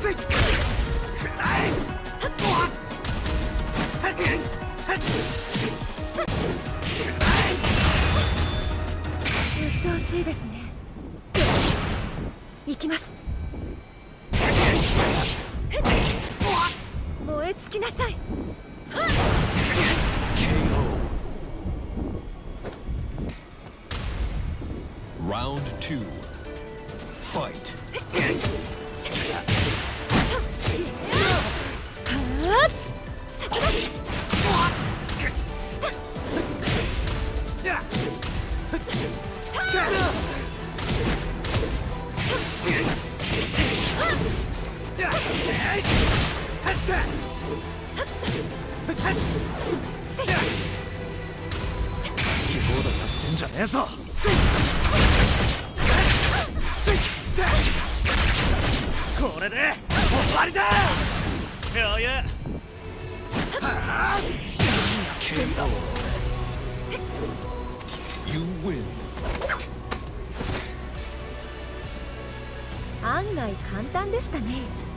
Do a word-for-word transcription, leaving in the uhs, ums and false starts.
鬱陶しいですね。行きます。燃え尽きなさい。 ケーオー Round two Fightんじゃねえぞ。これで終わりだ。余裕。ケーオー You win。 案外簡単でしたね。